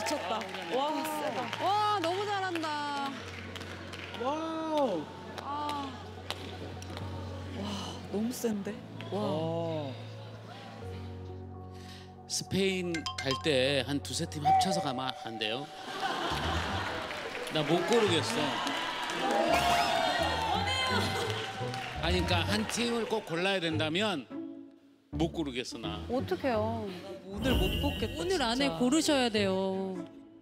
미쳤다. 와, 세다. 와, 너무 잘한다. 와우. 와, 너무 센데? 와. 스페인 갈 때 한 두세 팀 합쳐서 가면 안 돼요? 나 못 고르겠어. 아니 그러니까 한 팀을 꼭 골라야 된다면 못 고르겠어 나. 어떡해요. 오늘 못 뽑겠다. 오늘 진짜. 안에 고르셔야 돼요.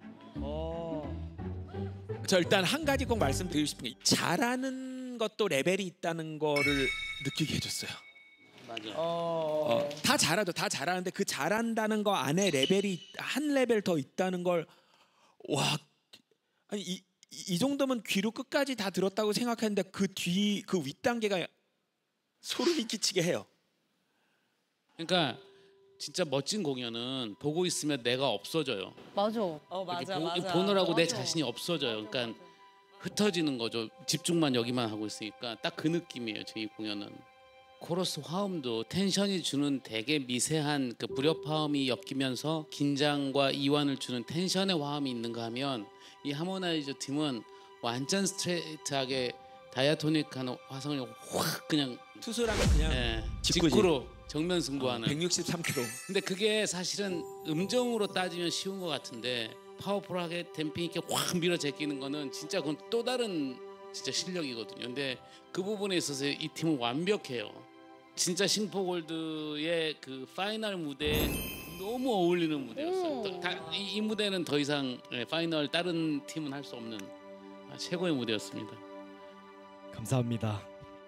저 일단 한 가지 꼭 말씀드리고 싶은 게 잘하는 것도 레벨이 있다는 거를 느끼게 해줬어요. 맞아. 다 잘하죠. 다 잘하는데 그 잘한다는 거 안에 레벨이 한 레벨 더 있다는 걸 와 아니 이 정도면 귀로 끝까지 다 들었다고 생각했는데 그 뒤 그 윗단계가 소름이 끼치게 해요. 그러니까 진짜 멋진 공연은 보고 있으면 내가 없어져요. 맞아. 맞아, 이렇게 맞아. 보느라고 내 자신이 없어져요. 그러니까 흩어지는 거죠. 집중만 여기만 하고 있으니까 딱 그 느낌이에요. 제 이 공연은. 코러스 화음도 텐션이 주는 되게 미세한 그 불협화음이 엮이면서 긴장과 이완을 주는 텐션의 화음이 있는가 하면 이 하모나이저 팀은 완전 스트레이트하게 다이아토닉한 화성을 확 그냥 투수라면 그냥 직구로 정면 승부하는 163km. 근데 그게 사실은 음정으로 따지면 쉬운 것 같은데 파워풀하게 댐핑 있게 확 밀어 제끼는 거는 진짜 그건 또 다른 진짜 실력이거든요. 근데 그 부분에 있어서 이 팀은 완벽해요. 진짜 싱포골드의 그 파이널 무대에 너무 어울리는 무대였어요. 이 무대는 더 이상 파이널 다른 팀은 할 수 없는 최고의 무대였습니다. 감사합니다.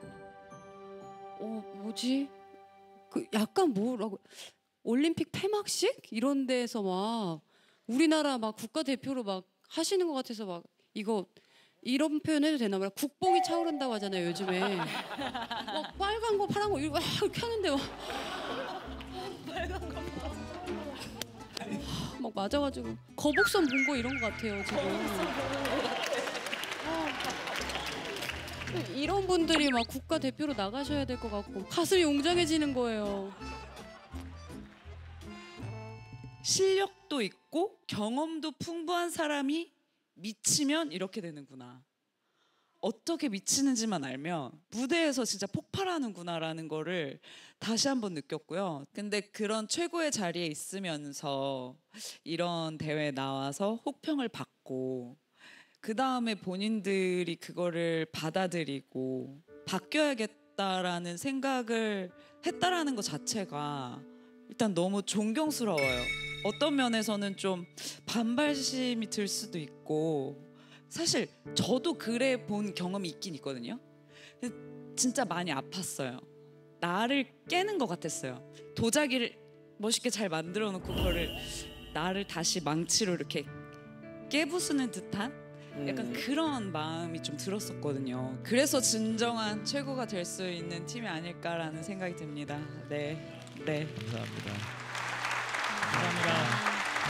뭐지? 그 약간 뭐라고 올림픽 폐막식 이런 데서 막 우리나라 막 국가대표로 막 하시는 것 같아서 막 이거 이런 표현 해도 되나 봐요. 국뽕이 차오른다고 하잖아요 요즘에. 막 빨간 거 파란 거 이렇게 하는데 막 맞아가지고 거북선 본 거 이런 거 같아요 지금. 이런 분들이 막 국가대표로 나가셔야 될 것 같고 가슴이 웅장해지는 거예요. 실력도 있고 경험도 풍부한 사람이 미치면 이렇게 되는구나. 어떻게 미치는지만 알면 무대에서 진짜 폭발하는구나라는 거를 다시 한번 느꼈고요. 근데 그런 최고의 자리에 있으면서 이런 대회에 나와서 혹평을 받고 그 다음에 본인들이 그거를 받아들이고 바뀌어야겠다라는 생각을 했다라는 것 자체가 일단 너무 존경스러워요. 어떤 면에서는 좀 반발심이 들 수도 있고 사실 저도 그래 본 경험이 있긴 있거든요. 진짜 많이 아팠어요. 나를 깨는 것 같았어요. 도자기를 멋있게 잘 만들어 놓고 그거를 나를 다시 망치로 이렇게 깨부수는 듯한 약간 그런 마음이 좀 들었었거든요. 그래서 진정한 최고가 될 수 있는 팀이 아닐까라는 생각이 듭니다. 네. 감사합니다. 감사합니다.